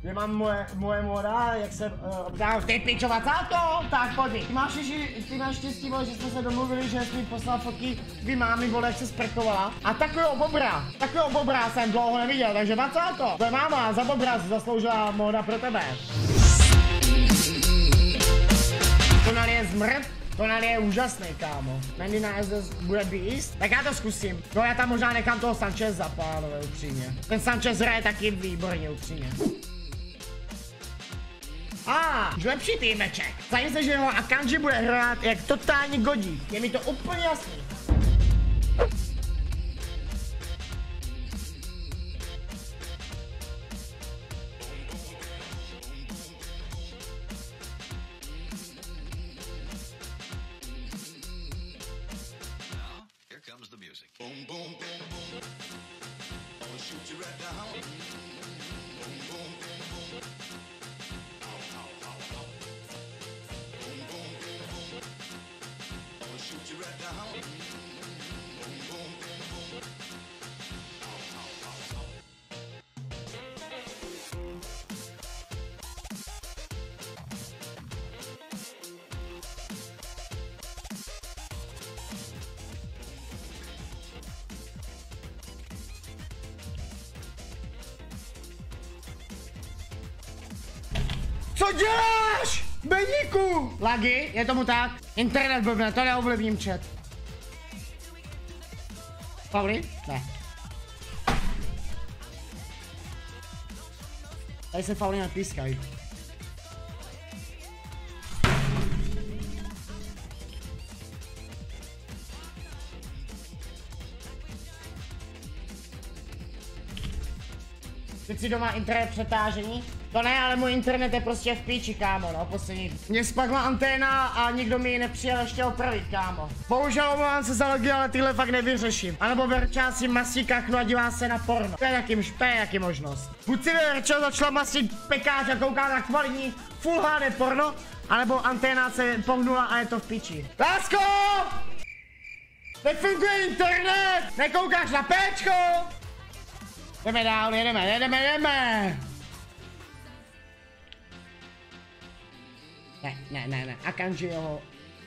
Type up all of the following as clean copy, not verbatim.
kde mám moje moda, jak se ptám, ty pičo, 20? Tak pojď. Ty máš štěstí, vole, že jsme se domluvili, že jsi mi poslal fotky tvý mámy, vole, jak se sprchovala. A takového bobra jsem dlouho neviděl, takže 20? To je máma, za bobra zasloužila moda pro tebe. Tonal je zmrt, Tonal je úžasný, kámo. Mendy na SS bude beast. Tak já to zkusím. No já tam možná nechám toho Sancheza, pánové, upřímně. Ten Sanchez hraje taky výborně, upřímně. Už lepší týmeček. Zdá se, že ho Akanji bude hrát jak totální godík. Je mi to úplně jasný. Co děláš? Beníku! Lagy, je tomu tak? Internet blbne, to neovlivním chat. Pauli? Ne. Tady se fauly nepískají. Teď si doma internet přetážení? To ne, ale můj internet je prostě v píči, kámo, no, poslední. Mě spadla anténa a nikdo mi ji nepřijel ještě opravit, kámo. Bohužel omlouvám se za logy, ale tyhle fakt nevyřeším. A nebo Verča si masí kachnu a dívá se na porno. To je taky možnost. Buď si Verča začala masit pekáč a kouká na kvalitní Full HD porno, anebo anténa se pohnula a je to v píči. Lásko! Nefunguje internet! Nekoukáš na péčko! Jdeme dál, jedeme! Ne, Akanji ho.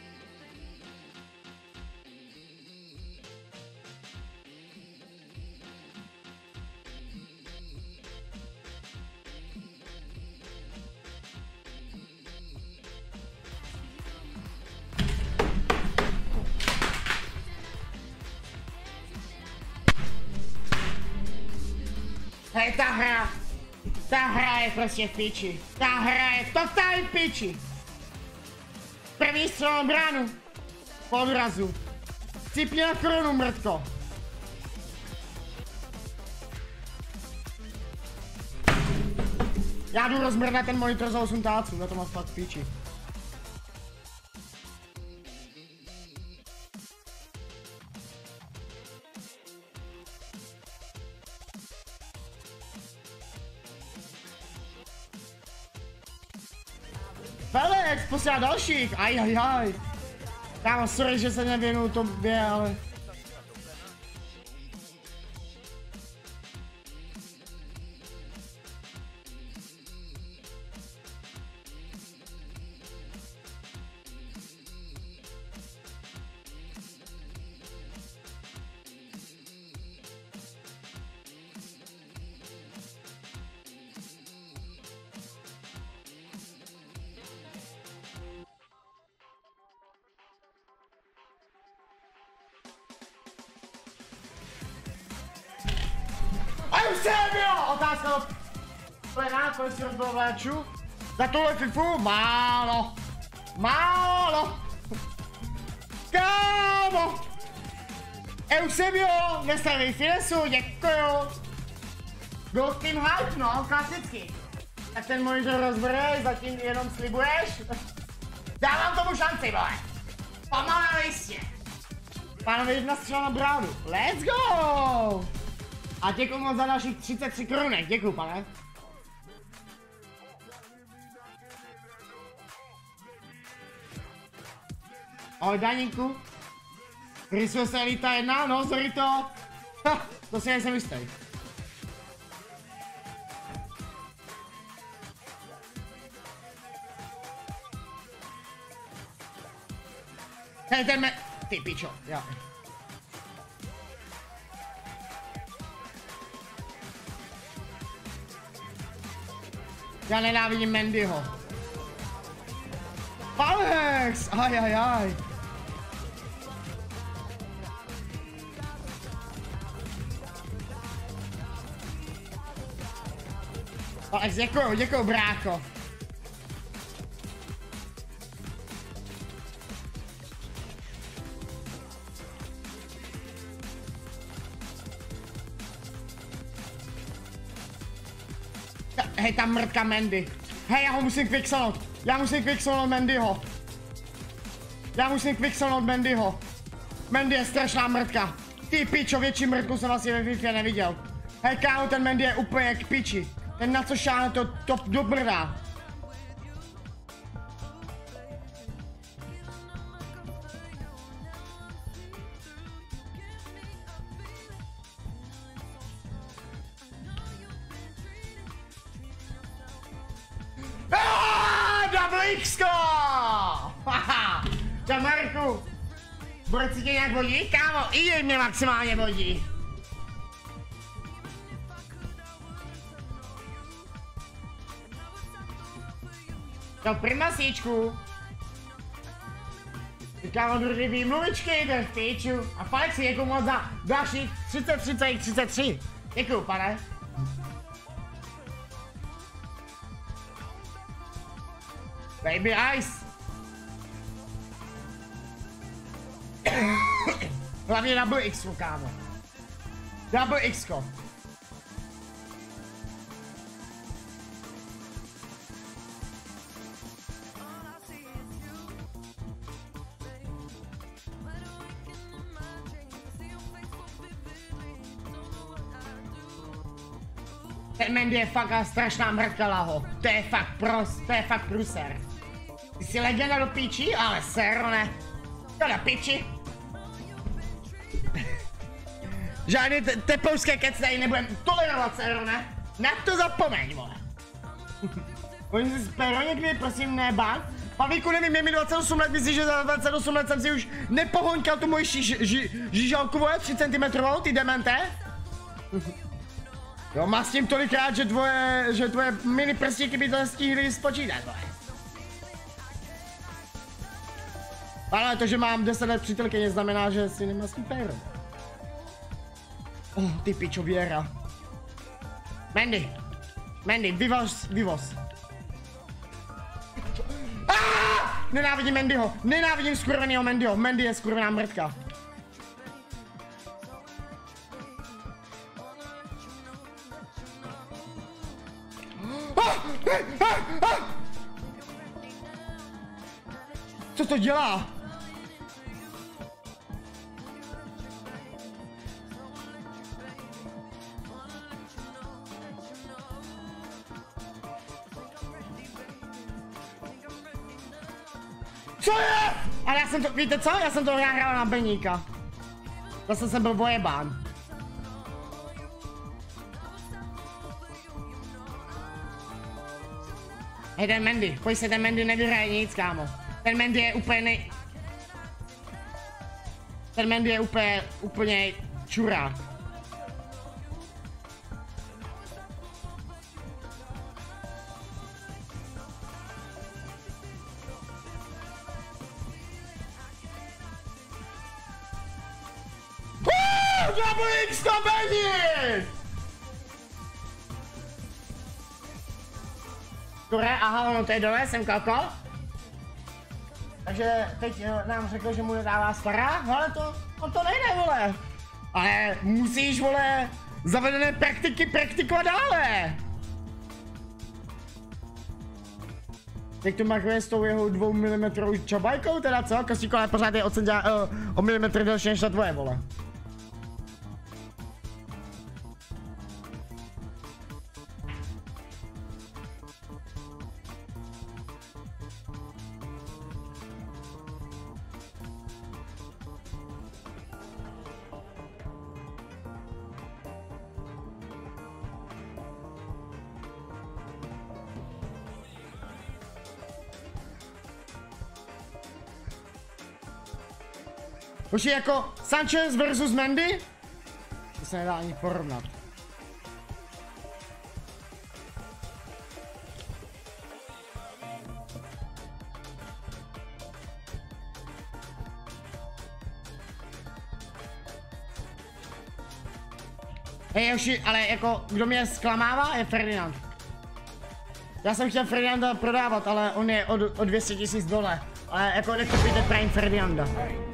Hej, ta hra je prostě v píči. Ta hra je totální v píči. První střel na bránu. Po odrazu. Cipni na korunu, mrtko. Já jdu rozmrdat ten monitor za 8 táců, na to má fakt v píči. Felix, posílá dalších, aj. Kámo, sorry, že se nevěnuju tobě, ale... Eusebio! Otázka do plena, kolik si rozbil léču? Za tuhle fifu? Málo. Kámo! Eusebio, nestavej finesu, děkuju. Gold Team Hype, no, klasicky. Tak ten monitor rozbrej, zatím jenom slibuješ? Dávám tomu šanci, vole. Pomalé listě. Pánové, jedna střela na bránu. Let's go! A děkuju moc za dalších 33 korunek, děkuju, pane. Ahoj, Daníku. Rysuje se Elita 1, no, sorry to. Ha, to si nejsem jistý. Hej, ten ty pičo, jo. Já nenávidím Mandyho. Alex! Ajajaj. Alex, děkuju, brácho. Hej, tam mrtka Mandy. Hej, já ho musím quickselnout. Já musím quickselnout Mandyho. Mandy je strašná mrtka. Ty pičo, větší mrtku jsem asi ve FIFA neviděl. Hej, kámo, ten Mandy je úplně k piči. Ten na co šáhne to dobrdá. X-ko! Haha! Čau Marku! Bude si tě nějak vodí? Kámo, i mě maximálně vodí. Čau primasíčku. Kámo, druhý výmluvičky, to je v píču. A fakt si děkuju moc za další 33,33. Děkuju, pane. Baby Ice! Hlavně double X, kámo. Double X-ko. Ten Mandy je fakt strašná mrtkala ho. To je fakt pruser. Ty jsi legenda do píči, ale sero ne. To na piči. Žádný tepovské kec tady nebudem tolerovat, sero ne. Na to zapomeň, vole. Oni si spero někdy, prosím, nebát. Pavlíku, nevím, je mi 28 let, myslíš, že za 28 let jsem si už nepohoňkal tu moji žížalku, vole, 3 cm, ty demente? Jo, má s tím tolikrát, že tvoje mini prstíky by to stihly spočítat, vole. Ale to, že mám 10 let přítelkyně, znamená, že si nemá s tím péro. Oh, ty pičo, Věra. Mandy, vyvoz. Nenávidím Mandyho, nenávidím skurvenýho Mandyho, Mandy je skurvená mrtka. Co to dělá? Co je? Ale já jsem to, víte co? Já jsem to hrál na Beníka. Zase jsem byl vojebán. Hej, ten Mandy, pojď se, ten Mandy nevyhraje nic, kámo. Ten Mandy je úplně Ten Mandy je úplně čurák. Double X to Mandy! Dobré, aha, ono to je dole, jsem koko. Takže teď nám řekl, že mu nedává stará, ale on to nejde, vole. Ale musíš, vole, zavedené praktiky praktikovat dále. Jak to markuje s tou jeho 2 mm čabajkou, teda co? Kostíko, ale pořád je o milimetr delší než ta tvoje, vole. Už je jako Sanchez versus Mendy? To se nedá ani porovnat. Hej, Joši, ale jako, kdo mě zklamává, je Ferdinand. Já jsem chtěl Ferdinanda prodávat, ale on je o 200 000 dole. Ale jako nekupíte Prime Ferdinanda.